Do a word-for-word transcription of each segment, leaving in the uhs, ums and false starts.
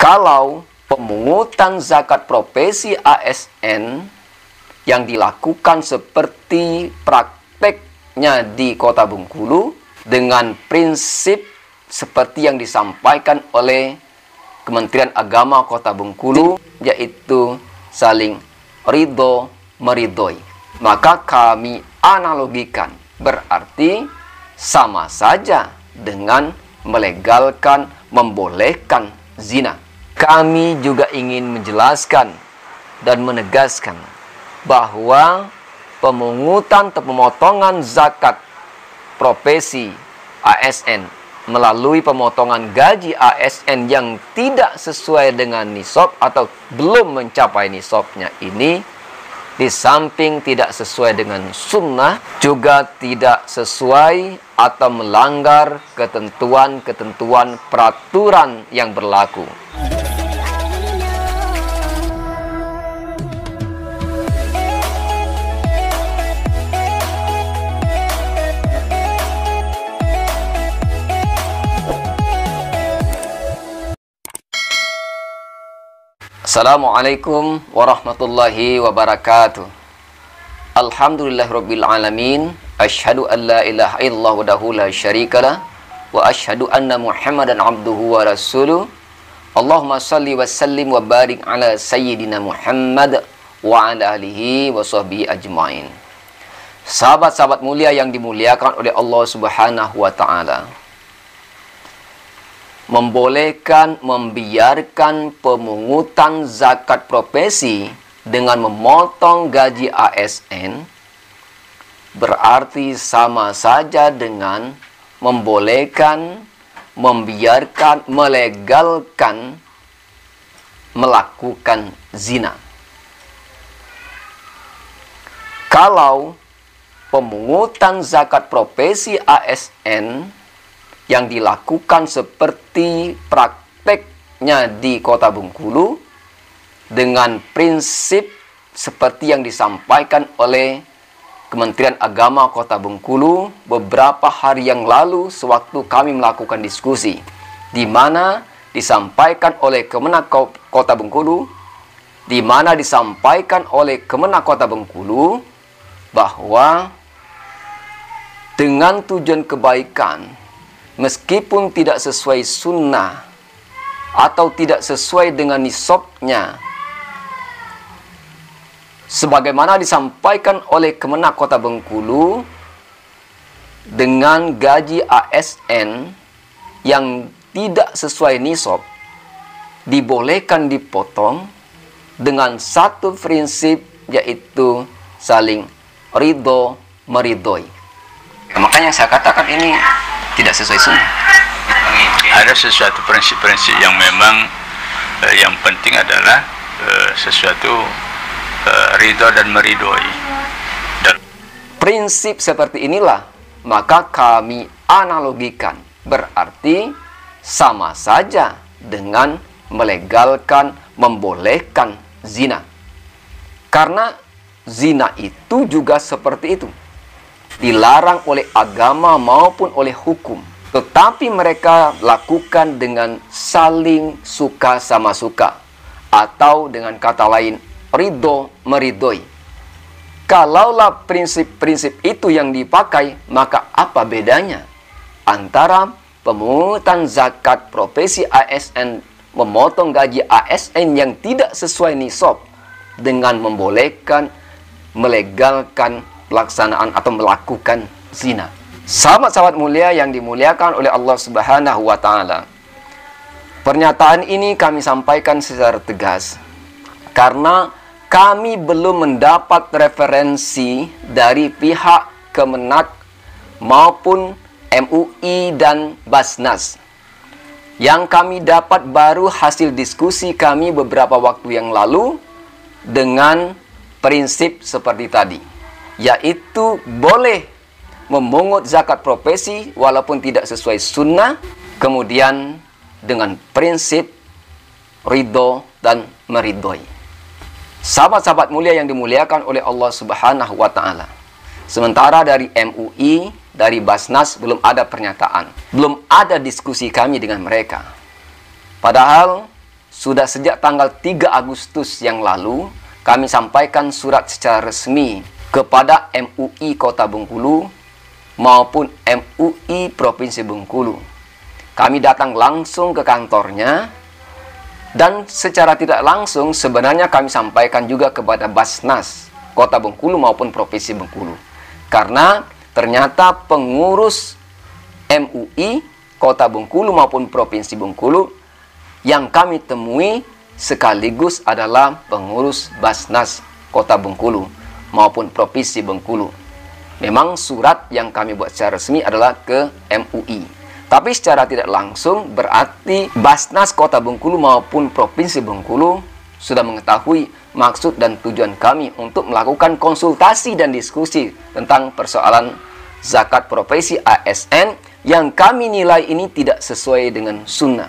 Kalau pemungutan zakat profesi A S N yang dilakukan seperti prakteknya di Kota Bengkulu dengan prinsip seperti yang disampaikan oleh Kementerian Agama Kota Bengkulu, yaitu saling ridho meridhoi, maka kami analogikan berarti sama saja dengan melegalkan, membolehkan zina. Kami juga ingin menjelaskan dan menegaskan bahwa pemungutan atau pemotongan zakat profesi A S N melalui pemotongan gaji A S N yang tidak sesuai dengan nisab atau belum mencapai nisabnya ini, di samping tidak sesuai dengan sunnah, juga tidak sesuai atau melanggar ketentuan-ketentuan peraturan yang berlaku. Assalamualaikum warahmatullahi wabarakatuh. Alhamdulillahirabbil alamin. Asyhadu an la ilaha illallah wahdahu la syarikalah wa asyhadu anna Muhammadan abduhu wa rasuluh. Allahumma shalli wa sallim wa barik ala sayyidina Muhammad wa ala alihi wa sahbihi ajmain. Sahabat-sahabat mulia yang dimuliakan oleh Allah Subhanahu wa taala, membolehkan, membiarkan pemungutan zakat profesi dengan memotong gaji A S N berarti sama saja dengan membolehkan, membiarkan, melegalkan melakukan zina. Kalau pemungutan zakat profesi A S N yang dilakukan seperti prakteknya di Kota Bengkulu dengan prinsip seperti yang disampaikan oleh Kementerian Agama Kota Bengkulu beberapa hari yang lalu sewaktu kami melakukan diskusi, di mana disampaikan oleh Kemenak Kota Bengkulu, di mana disampaikan oleh Kemenak Kota Bengkulu bahwa dengan tujuan kebaikan, meskipun tidak sesuai sunnah atau tidak sesuai dengan nisabnya, sebagaimana disampaikan oleh Kemenak Kota Bengkulu, dengan gaji A S N yang tidak sesuai nisab dibolehkan dipotong dengan satu prinsip, yaitu saling ridho meridhoi. Makanya saya katakan ini tidak sesuai sunnah. Ada sesuatu prinsip-prinsip yang memang eh, yang penting adalah eh, sesuatu eh, ridho dan meridhoi. Dan prinsip seperti inilah maka kami analogikan berarti sama saja dengan melegalkan, membolehkan zina. Karena zina itu juga seperti itu, dilarang oleh agama maupun oleh hukum, tetapi mereka lakukan dengan saling suka sama suka, atau dengan kata lain ridho meridhoi. Kalaulah prinsip-prinsip itu yang dipakai, maka apa bedanya antara pemungutan zakat profesi A S N, memotong gaji A S N yang tidak sesuai nisab, dengan membolehkan, melegalkan pelaksanaan atau melakukan zina. Sahabat-sahabat mulia yang dimuliakan oleh Allah Subhanahu wa taala, pernyataan ini kami sampaikan secara tegas karena kami belum mendapat referensi dari pihak Kemenak maupun M U I dan Basnas. Yang kami dapat baru hasil diskusi kami beberapa waktu yang lalu dengan prinsip seperti tadi, yaitu boleh memungut zakat profesi walaupun tidak sesuai sunnah, kemudian dengan prinsip ridho dan meridhoi. Sahabat-sahabat mulia yang dimuliakan oleh Allah Subhanahu wa taala, sementara dari M U I, dari Basnas belum ada pernyataan, belum ada diskusi kami dengan mereka. Padahal sudah sejak tanggal tiga Agustus yang lalu kami sampaikan surat secara resmi kepada M U I Kota Bengkulu maupun M U I Provinsi Bengkulu. Kami datang langsung ke kantornya dan secara tidak langsung sebenarnya kami sampaikan juga kepada Basnas Kota Bengkulu maupun Provinsi Bengkulu. Karena ternyata pengurus M U I Kota Bengkulu maupun Provinsi Bengkulu yang kami temui sekaligus adalah pengurus Basnas Kota Bengkulu maupun Provinsi Bengkulu. Memang surat yang kami buat secara resmi adalah ke M U I. Tapi secara tidak langsung berarti Basnas Kota Bengkulu maupun Provinsi Bengkulu sudah mengetahui maksud dan tujuan kami untuk melakukan konsultasi dan diskusi tentang persoalan zakat profesi A S N yang kami nilai ini tidak sesuai dengan sunnah.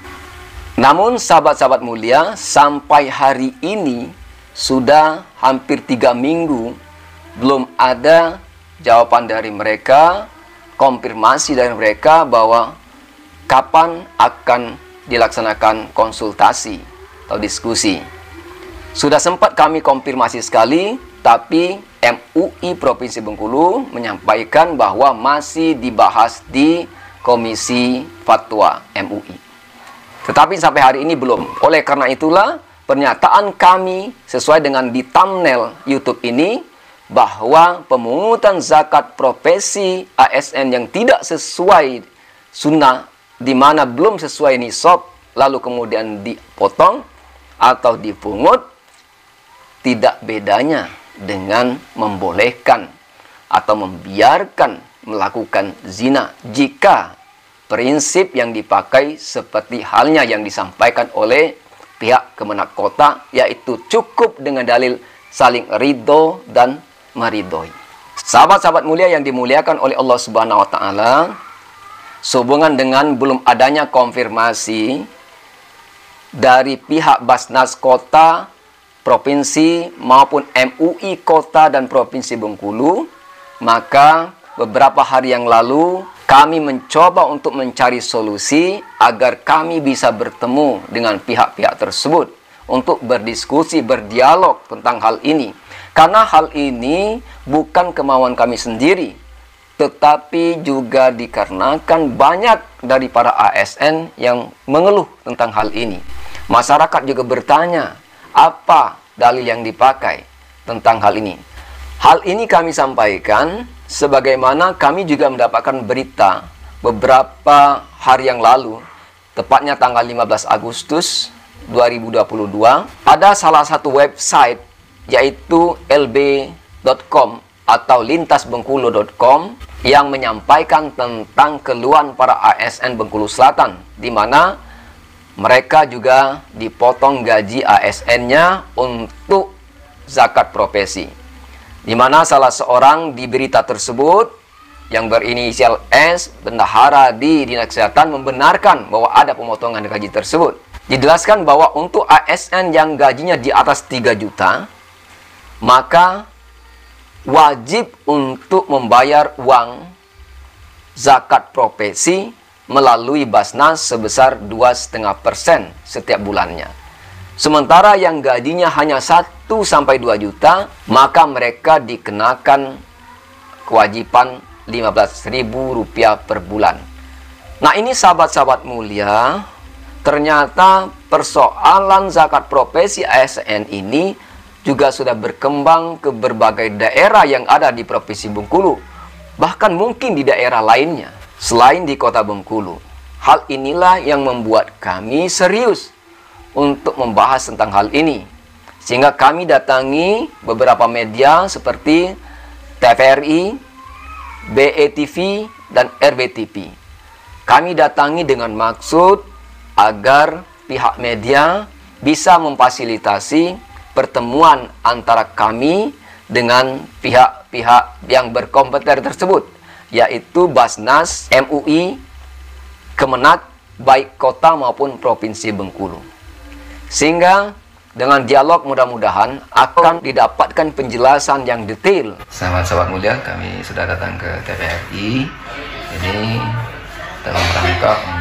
Namun sahabat-sahabat mulia, sampai hari ini sudah hampir tiga minggu belum ada jawaban dari mereka, konfirmasi dari mereka bahwa kapan akan dilaksanakan konsultasi atau diskusi. Sudah sempat kami konfirmasi sekali, tapi M U I Provinsi Bengkulu menyampaikan bahwa masih dibahas di Komisi Fatwa M U I. Tetapi sampai hari ini belum. Oleh karena itulah pernyataan kami sesuai dengan di thumbnail YouTube ini bahwa pemungutan zakat profesi A S N yang tidak sesuai sunnah, di mana belum sesuai nisab, lalu kemudian dipotong atau dipungut, tidak bedanya dengan membolehkan atau membiarkan melakukan zina jika prinsip yang dipakai seperti halnya yang disampaikan oleh pihak Kemenak Kota, yaitu cukup dengan dalil saling ridho dan meridhoi. Sahabat-sahabat mulia yang dimuliakan oleh Allah Subhanahu wa taala, sehubungan dengan belum adanya konfirmasi dari pihak Basnas Kota, Provinsi maupun M U I Kota dan Provinsi Bengkulu, maka beberapa hari yang lalu kami mencoba untuk mencari solusi agar kami bisa bertemu dengan pihak-pihak tersebut untuk berdiskusi, berdialog tentang hal ini. Karena hal ini bukan kemauan kami sendiri, tetapi juga dikarenakan banyak dari para A S N yang mengeluh tentang hal ini. Masyarakat juga bertanya, apa dalil yang dipakai tentang hal ini? Hal ini kami sampaikan sebagaimana kami juga mendapatkan berita beberapa hari yang lalu, tepatnya tanggal lima belas Agustus dua ribu dua puluh dua, ada salah satu website yaitu L B dot com atau lintas bengkulu dot com yang menyampaikan tentang keluhan para A S N Bengkulu Selatan, di mana mereka juga dipotong gaji A S N-nya untuk zakat profesi. Di mana salah seorang di berita tersebut yang berinisial S, bendahara di Dinas Kesehatan, membenarkan bahwa ada pemotongan gaji tersebut. Dijelaskan bahwa untuk A S N yang gajinya di atas tiga juta, maka wajib untuk membayar uang zakat profesi melalui Basnas sebesar dua koma lima persen setiap bulannya. Sementara yang gajinya hanya satu sampai dua juta, maka mereka dikenakan kewajiban lima belas ribu rupiah per bulan. Nah, ini sahabat-sahabat mulia, ternyata persoalan zakat profesi A S N ini juga sudah berkembang ke berbagai daerah yang ada di Provinsi Bengkulu, bahkan mungkin di daerah lainnya selain di Kota Bengkulu. Hal inilah yang membuat kami serius untuk membahas tentang hal ini, sehingga kami datangi beberapa media seperti T V R I, B E T V, dan R B T V. Kami datangi dengan maksud agar pihak media bisa memfasilitasi pertemuan antara kami dengan pihak-pihak yang berkompeten tersebut, yaitu Basnas, M U I, Kemenak, baik kota maupun Provinsi Bengkulu. Sehingga dengan dialog mudah-mudahan akan didapatkan penjelasan yang detail. Sahabat-sahabat mulia, kami sudah datang ke T V R I ini dalam rangka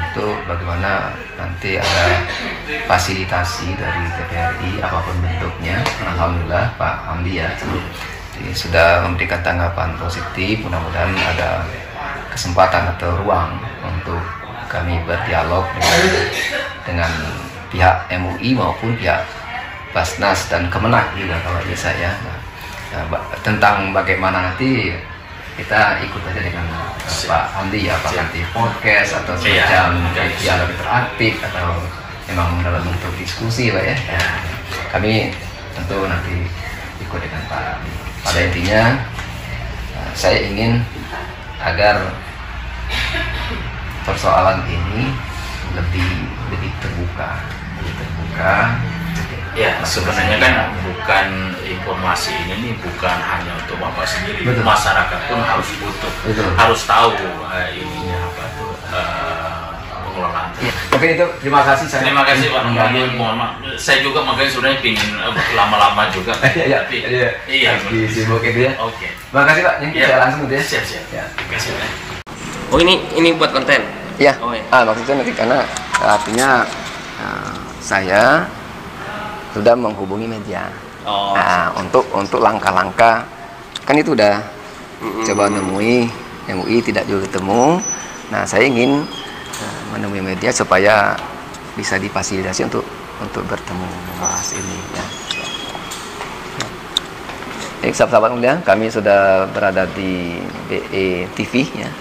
untuk bagaimana nanti ada fasilitasi dari T P R I apapun bentuknya. Alhamdulillah Pak Hamdi ya sudah memberikan tanggapan positif. Mudah-mudahan ada kesempatan atau ruang untuk kami berdialog dengan, dengan pihak M U I maupun pihak Basnas dan Kemenak juga kalau bisa ya. Nah, tentang bagaimana nanti kita ikut aja dengan uh, Pak Hamdi ya, Pak nanti podcast atau semacam dialog interaktif atau memang dalam bentuk diskusi Pak ya. Ya. Kami tentu nanti ikut dengan Pak Hamdi. Pada intinya uh, saya ingin agar persoalan ini lebih lebih terbuka, lebih terbuka. Ya, sebenarnya kan bukan informasi ini nih bukan hanya untuk Bapak sendiri, betul. Masyarakat pun harus butuh, betul. Harus tahu uh, ininya apa tuh uh, pengelolaan. Ya, mungkin itu terima kasih. Saya terima kasih Pak. Mohon maaf, saya juga makanya sebenarnya ingin uh, lama-lama juga. Iya, tapi iya, iya. Sibuk itu ya. Oke. Terima kasih Pak. Ini ya. Saya langsung ya. Siap siap. Ya. Terima kasih Pak. Oh ini ini buat konten. Ya. Oh, ya. Ah maksudnya nanti karena artinya uh, saya sudah menghubungi media. Oh, nah, untuk untuk langkah-langkah kan itu udah mm-hmm. coba nemui M U I tidak juga ketemu. Nah saya ingin uh, menemui media supaya bisa difasilitasi untuk untuk bertemu membahas ini. Ya. Baik sahabat-sahabat mulia, kami sudah berada di B E T V ya.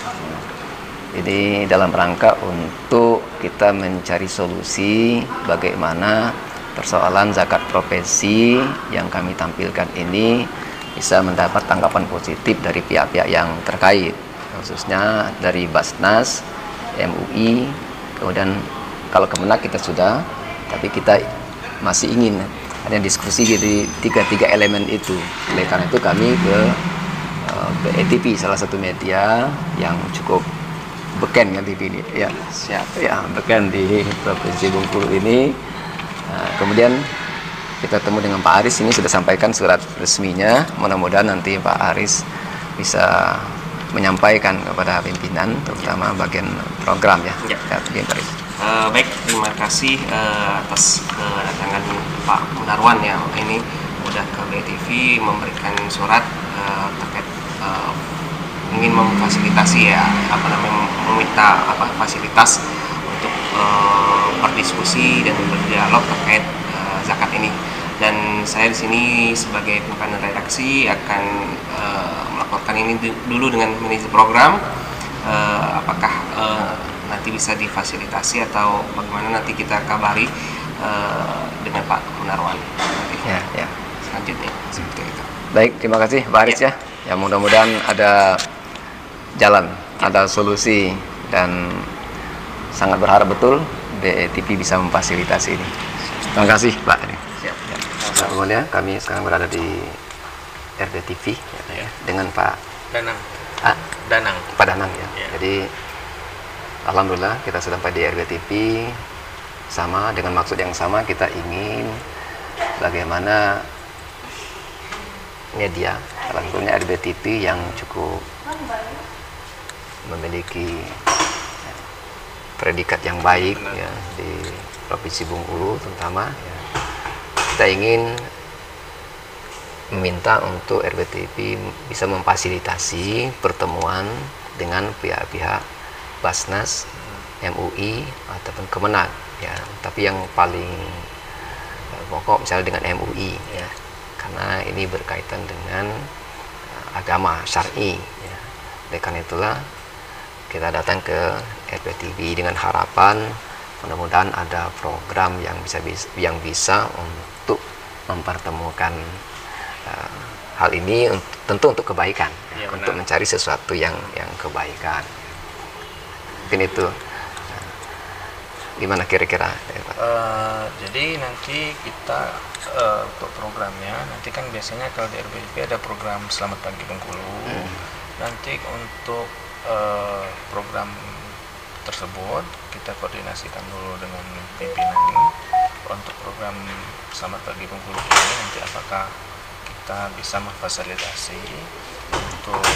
Jadi dalam rangka untuk kita mencari solusi bagaimana persoalan zakat profesi yang kami tampilkan ini bisa mendapat tanggapan positif dari pihak-pihak yang terkait, khususnya dari Basnas, M U I, kemudian kalau Kemenak kita sudah, tapi kita masih ingin ada diskusi di tiga-tiga elemen itu. Oleh karena itu kami ke uh, B E T V, salah satu media yang cukup beken ya T V ini, ya siap ya beken di Provinsi Bengkulu ini. Nah, kemudian kita temu dengan Pak Aris, ini sudah sampaikan surat resminya. Mudah-mudahan nanti Pak Aris bisa menyampaikan kepada pimpinan, terutama bagian program ya. Ya. Ya, Pak Aris. Uh, baik, terima kasih uh, atas kedatangan Pak Munarwan ya. Ini udah ke B E T V memberikan surat uh, terkait uh, ingin memfasilitasi ya apa namanya meminta apa fasilitas untuk uh, berdiskusi dan berdialog terkait uh, zakat ini. Dan saya di sini sebagai pimpinan redaksi akan uh, melaporkan ini dulu dengan manajer program uh, apakah uh, nanti bisa difasilitasi atau bagaimana nanti kita kabari uh, dengan Pak Munarwan nanti. Ya, ya. Selanjutnya seperti itu. Baik, terima kasih Pak Aris ya. Ya, ya mudah-mudahan ada jalan, ada solusi, dan sangat berharap betul B E T V bisa memfasilitasi ini. Terima kasih Pak. Siap. Ya. Kemudian ya, kami sekarang berada di R B T V ya, ya. dengan Pak Danang. ah, Danang. Pak Danang ya. Ya. Jadi alhamdulillah kita sudah sampai di R B T V, sama dengan maksud yang sama, kita ingin bagaimana media, salah satunya R B T V yang cukup memiliki predikat yang baik ya di Provinsi Bengkulu terutama ya. Kita ingin meminta untuk R B T V bisa memfasilitasi pertemuan dengan pihak-pihak Basnas, M U I ataupun Kemenak ya, tapi yang paling pokok misalnya dengan M U I ya, karena ini berkaitan dengan uh, agama syar'i ya. Oleh karena itulah kita datang ke R B T V dengan harapan mudah-mudahan ada program yang bisa yang bisa untuk mempertemukan uh, hal ini tentu untuk kebaikan ya, untuk mencari sesuatu yang yang kebaikan. Mungkin itu. Nah, gimana kira-kira? Uh, jadi nanti kita uh, untuk programnya nanti kan biasanya kalau di R B T V ada program Selamat Pagi Bengkulu. Hmm. Nanti untuk uh, program tersebut kita koordinasikan dulu dengan pimpinan ini untuk program Selamat Pagi Bengkulu ini nanti apakah kita bisa memfasilitasi untuk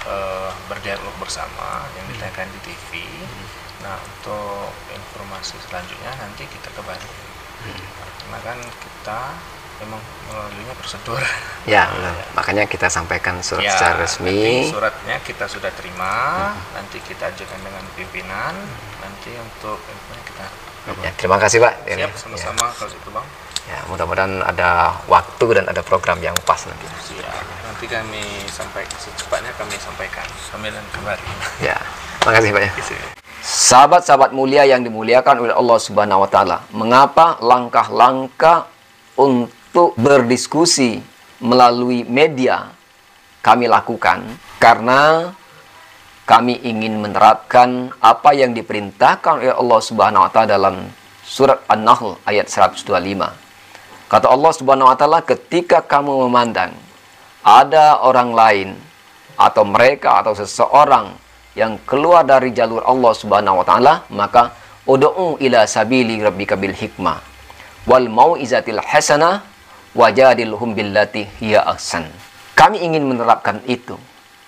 uh, berdialog bersama yang ditayangkan di T V. Nah, untuk informasi selanjutnya nanti kita kabari. Karena kan kita memang melaluinya prosedur. Ya, benar. Makanya kita sampaikan surat Ya, secara resmi. nanti suratnya kita sudah terima, nanti kita ajukan dengan pimpinan, nanti untuk infonya kita. Ya, terima kasih Pak. Siap, sama-sama kalau itu Bang. Ya, mudah-mudahan ada waktu dan ada program yang pas nanti. Siap. Nanti kami sampaikan secepatnya kami sampaikan. Kami dan kembali. Ya, makasih Pak ya. Sahabat-sahabat mulia yang dimuliakan oleh Allah Subhanahu wa taala, mengapa langkah-langkah untuk berdiskusi melalui media kami lakukan? Karena kami ingin menerapkan apa yang diperintahkan oleh Allah Subhanahu wa taala dalam surat An-Nahl ayat seratus dua puluh lima. Kata Allah Subhanahu wa taala, ketika kamu memandang ada orang lain atau mereka atau seseorang yang keluar dari jalur Allah Subhanahu wa taala, maka ud'u ila sabili rabbika bil hikmah wal mau'izatil hasanah wajadilhum billati hiya ahsan. Kami ingin menerapkan itu.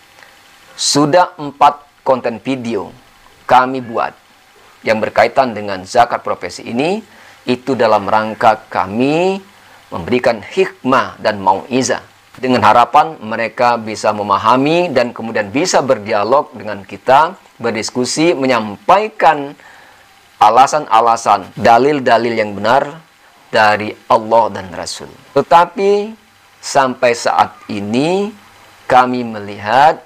Sudah empat konten video kami buat yang berkaitan dengan zakat profesi ini, itu dalam rangka kami memberikan hikmah dan mau'izah, dengan harapan mereka bisa memahami dan kemudian bisa berdialog dengan kita, berdiskusi, menyampaikan alasan-alasan, dalil-dalil yang benar dari Allah dan Rasul. Tetapi sampai saat ini kami melihat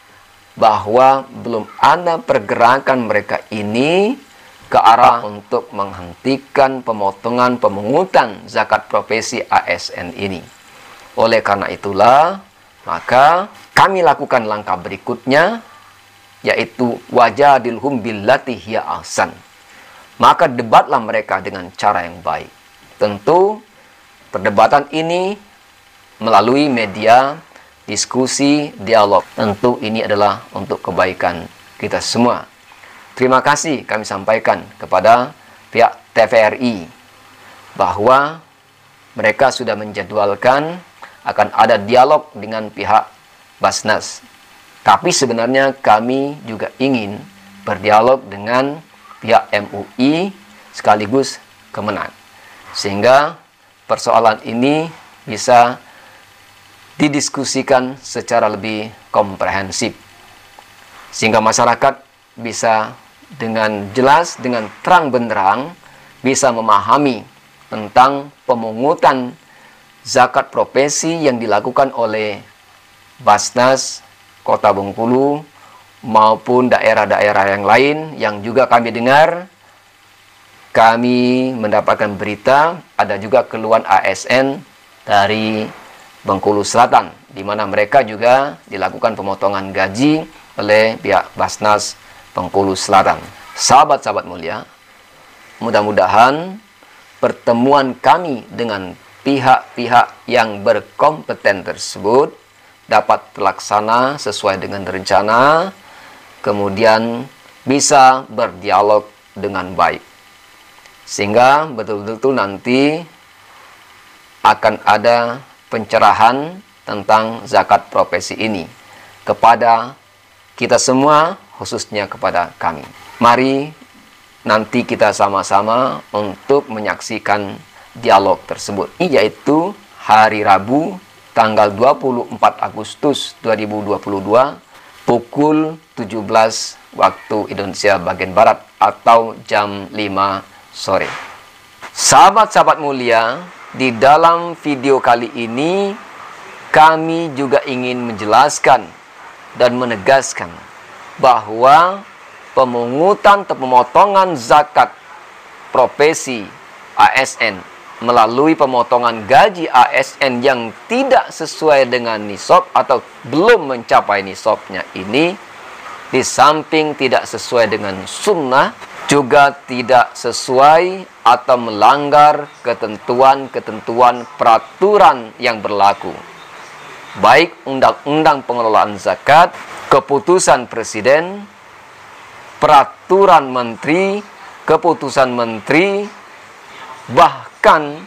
bahwa belum ada pergerakan mereka ini ke arah untuk menghentikan pemotongan pemungutan zakat profesi A S N ini. Oleh karena itulah, maka kami lakukan langkah berikutnya, yaitu wajadilhum billati hiya ahsan. Maka debatlah mereka dengan cara yang baik. Tentu perdebatan ini melalui media, diskusi, dialog. Tentu ini adalah untuk kebaikan kita semua. Terima kasih kami sampaikan kepada pihak T V R I bahwa mereka sudah menjadwalkan akan ada dialog dengan pihak Basnas. Tapi sebenarnya kami juga ingin berdialog dengan pihak M U I sekaligus Kemenang. Sehingga persoalan ini bisa didiskusikan secara lebih komprehensif. Sehingga masyarakat bisa dengan jelas, dengan terang benderang bisa memahami tentang pemungutan zakat profesi yang dilakukan oleh Basnas Kota Bengkulu maupun daerah-daerah yang lain yang juga kami dengar. Kami mendapatkan berita ada juga keluhan A S N dari Bengkulu Selatan, di mana mereka juga dilakukan pemotongan gaji oleh pihak Basnas Bengkulu Selatan. Sahabat-sahabat mulia, mudah-mudahan pertemuan kami dengan pihak-pihak yang berkompeten tersebut dapat terlaksana sesuai dengan rencana, kemudian bisa berdialog dengan baik. Sehingga betul-betul nanti akan ada pencerahan tentang zakat profesi ini kepada kita semua, khususnya kepada kami. Mari nanti kita sama-sama untuk menyaksikan dialog tersebut, yaitu hari Rabu tanggal dua puluh empat Agustus dua ribu dua puluh dua pukul tujuh belas waktu Indonesia bagian Barat atau jam lima sore. Sahabat-sahabat mulia, di dalam video kali ini kami juga ingin menjelaskan dan menegaskan bahwa pemungutan atau pemotongan zakat profesi A S N melalui pemotongan gaji A S N yang tidak sesuai dengan nisab atau belum mencapai nisabnya ini, di samping tidak sesuai dengan sunnah, juga tidak sesuai atau melanggar ketentuan-ketentuan peraturan yang berlaku, baik undang-undang pengelolaan zakat, keputusan presiden, peraturan menteri, keputusan menteri, bahkan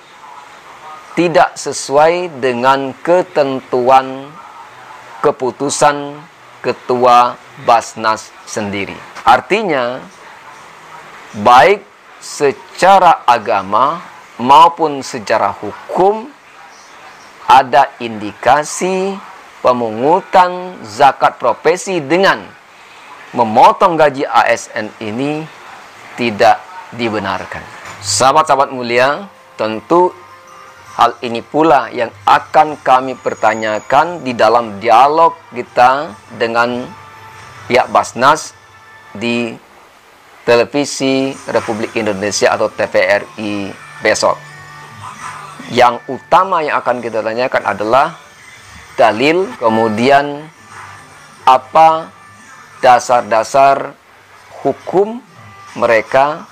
tidak sesuai dengan ketentuan keputusan ketua Basnas sendiri. Artinya, baik secara agama maupun secara hukum ada indikasi pemungutan zakat profesi dengan memotong gaji A S N ini tidak dibenarkan. Sahabat-sahabat mulia, tentu hal ini pula yang akan kami pertanyakan di dalam dialog kita dengan pihak Basnas di Televisi Republik Indonesia atau T V R I besok. Yang utama yang akan kita tanyakan adalah dalil, kemudian apa dasar-dasar hukum mereka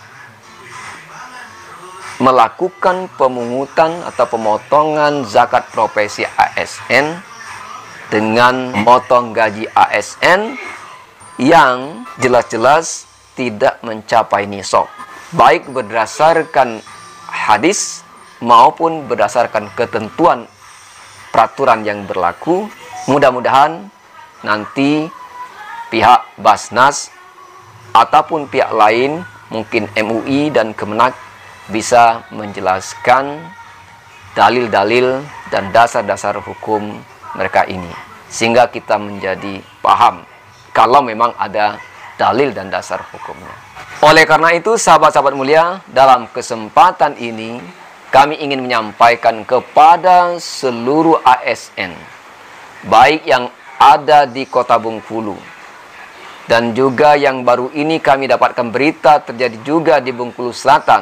melakukan pemungutan atau pemotongan zakat profesi A S N dengan memotong gaji A S N yang jelas-jelas tidak mencapai nisab, baik berdasarkan hadis maupun berdasarkan ketentuan peraturan yang berlaku. Mudah-mudahan nanti pihak Basnas ataupun pihak lain, mungkin M U I dan Kemenak, bisa menjelaskan dalil-dalil dan dasar-dasar hukum mereka ini, sehingga kita menjadi paham kalau memang ada dalil dan dasar hukumnya. Oleh karena itu, sahabat-sahabat mulia, dalam kesempatan ini kami ingin menyampaikan kepada seluruh A S N, baik yang ada di Kota Bengkulu dan juga yang baru ini kami dapatkan berita terjadi juga di Bengkulu Selatan.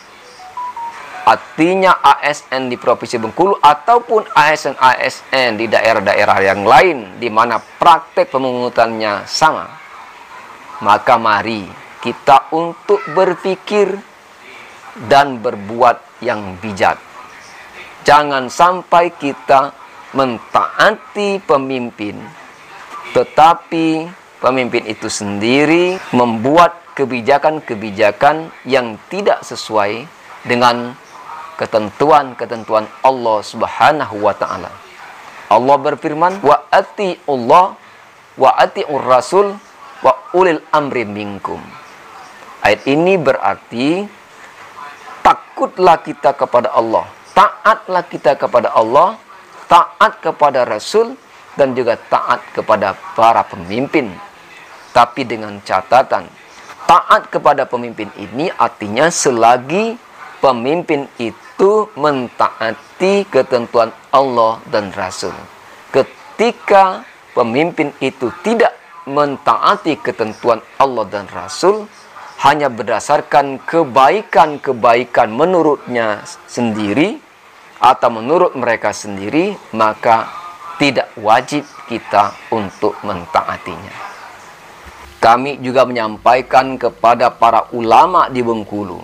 Artinya A S N di Provinsi Bengkulu ataupun A S N-A S N di daerah-daerah yang lain di mana praktek pemungutannya sama. Maka mari kita untuk berpikir dan berbuat yang bijak. Jangan sampai kita mentaati pemimpin, tetapi pemimpin itu sendiri membuat kebijakan-kebijakan yang tidak sesuai dengan ketentuan-ketentuan Allah Subhanahu wa taala. Allah berfirman, "Wa ati'ullah wa ati'ur rasul wa ulil amri minkum." Ayat ini berarti takutlah kita kepada Allah, taatlah kita kepada Allah, taat kepada Rasul, dan juga taat kepada para pemimpin. Tapi dengan catatan, taat kepada pemimpin ini artinya selagi pemimpin itu mentaati ketentuan Allah dan Rasul. Ketika pemimpin itu tidak mentaati ketentuan Allah dan Rasul, hanya berdasarkan kebaikan-kebaikan menurutnya sendiri atau menurut mereka sendiri, maka tidak wajib kita untuk mentaatinya. Kami juga menyampaikan kepada para ulama di Bengkulu,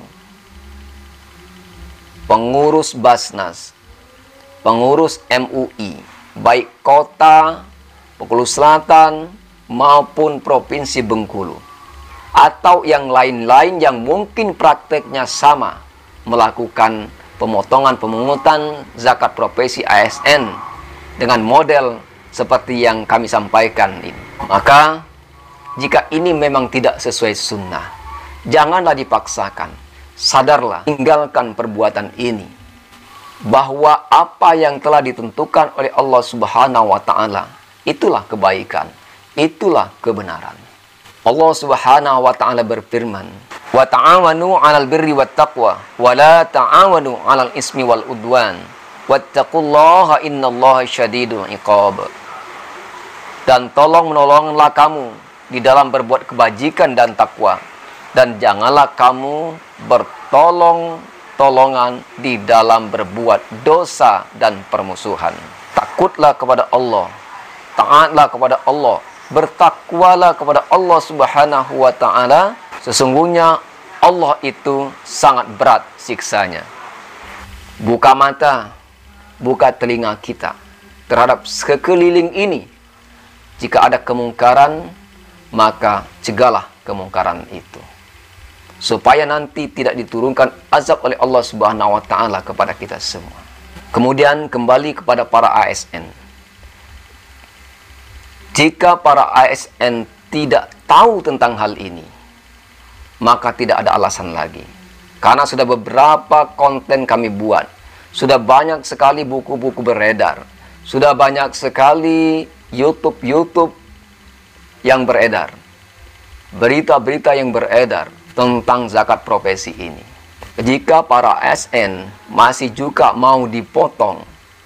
pengurus Basnas, pengurus M U I, baik kota Bengkulu Selatan maupun Provinsi Bengkulu, atau yang lain-lain yang mungkin prakteknya sama, melakukan pemotongan pemungutan zakat profesi A S N dengan model seperti yang kami sampaikan ini. Maka jika ini memang tidak sesuai sunnah, janganlah dipaksakan. Sadarlah, tinggalkan perbuatan ini, bahwa apa yang telah ditentukan oleh Allah Subhanahu wa taala itulah kebaikan, itulah kebenaran. Allah Subhanahu wa taala berfirman, "Wa ta'awanu 'alal birri wat taqwa wa la ta'awanu 'alal ismi wal udwan wattaqullaha innallaha syadidul iqab." Dan tolong menolonglah kamu di dalam berbuat kebajikan dan takwa, dan janganlah kamu bertolong-tolongan di dalam berbuat dosa dan permusuhan. Takutlah kepada Allah, taatlah kepada Allah, bertakwalah kepada Allah Subhanahu wa taala. Sesungguhnya Allah itu sangat berat siksanya. Buka mata, buka telinga kita terhadap sekeliling ini. Jika ada kemungkaran, maka cegahlah kemungkaran itu, supaya nanti tidak diturunkan azab oleh Allah Subhanahu wa taala kepada kita semua. Kemudian kembali kepada para A S N. Jika para A S N tidak tahu tentang hal ini, maka tidak ada alasan lagi. Karena sudah beberapa konten kami buat, sudah banyak sekali buku-buku beredar, sudah banyak sekali YouTube-YouTube yang beredar, berita-berita yang beredar tentang zakat profesi ini. Jika para A S N masih juga mau dipotong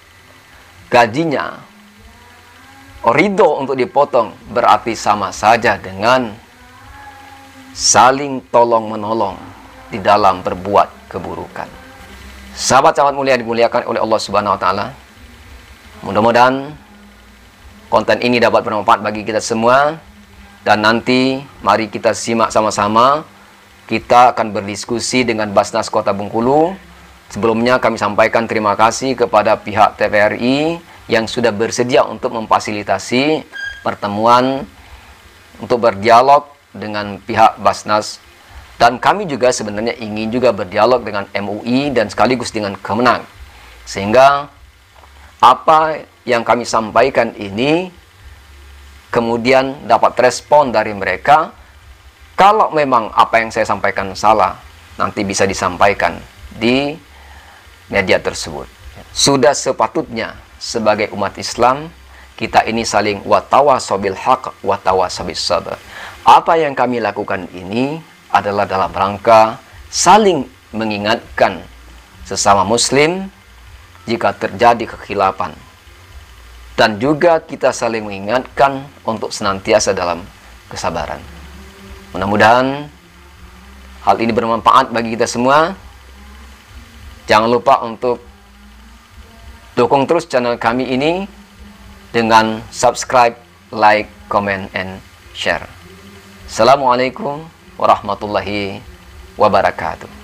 gajinya, ridho untuk dipotong, berarti sama saja dengan saling tolong-menolong di dalam berbuat keburukan. Sahabat-sahabat mulia dimuliakan oleh Allah Subhanahu wa taala. Mudah-mudahan konten ini dapat bermanfaat bagi kita semua, dan nanti mari kita simak sama-sama. Kita akan berdiskusi dengan Basnas Kota Bengkulu. Sebelumnya kami sampaikan terima kasih kepada pihak T V R I yang sudah bersedia untuk memfasilitasi pertemuan untuk berdialog dengan pihak Basnas. Dan kami juga sebenarnya ingin juga berdialog dengan M U I dan sekaligus dengan Kemenang. Sehingga apa yang kami sampaikan ini kemudian dapat respon dari mereka. Kalau memang apa yang saya sampaikan salah, nanti bisa disampaikan di media tersebut. Sudah sepatutnya sebagai umat Islam, kita ini saling watawasobil haq, watawasobis sabr. Apa yang kami lakukan ini adalah dalam rangka saling mengingatkan sesama muslim jika terjadi kekhilafan. Dan juga kita saling mengingatkan untuk senantiasa dalam kesabaran. Mudah-mudahan hal ini bermanfaat bagi kita semua. Jangan lupa untuk dukung terus channel kami ini dengan subscribe, like, comment, and share. Assalamualaikum warahmatullahi wabarakatuh.